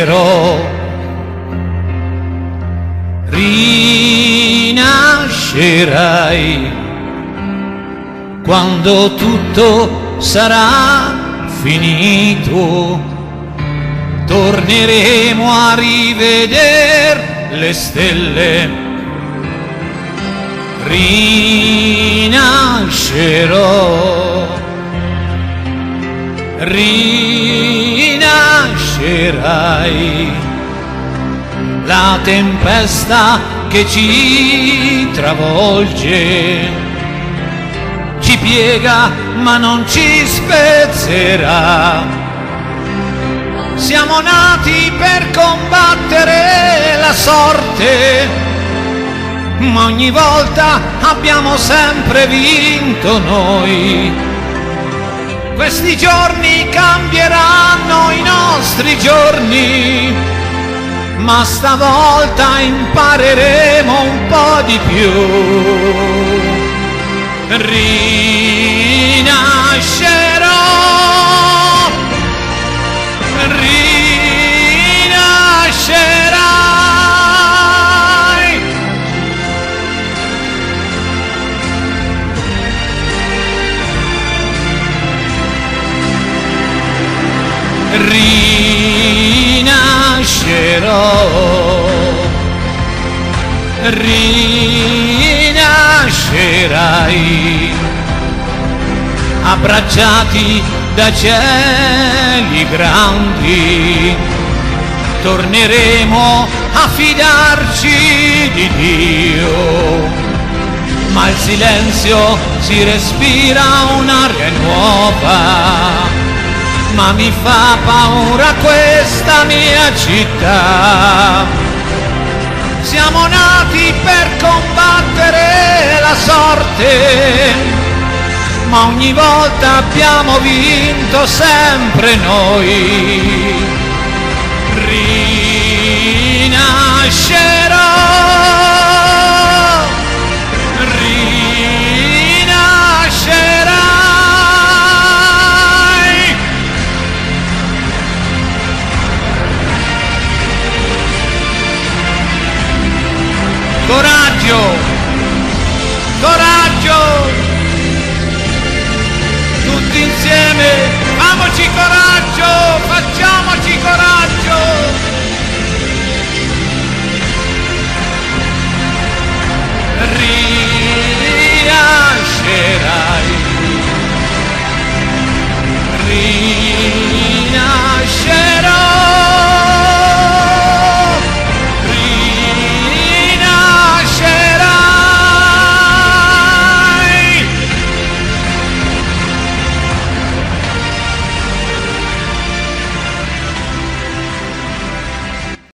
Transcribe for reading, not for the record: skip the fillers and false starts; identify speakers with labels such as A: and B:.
A: rinascerò, rinascerai quando tutto sarà finito, torneremo a rivedere le stelle, rinascerò, rinascerai. La tempesta che ci travolge ci piega ma non ci spezzerà. Siamo nati per combattere la sorte, ma ogni volta abbiamo sempre vinto noi. Questi giorni cambieranno i nostri giorni, ma stavolta impareremo un po' di più. Rinascerò, rinascerai. Rinascerò, rinascerai, abbracciati da cieli grandi, torneremo a fidarci di Dio, ma il silenzio si respira un'aria nuova. Ma mi fa paura questa mia città. Siamo nati per combattere la sorte, ma ogni volta abbiamo vinto sempre noi. Rinascerò, coraggio, coraggio, tutti insieme.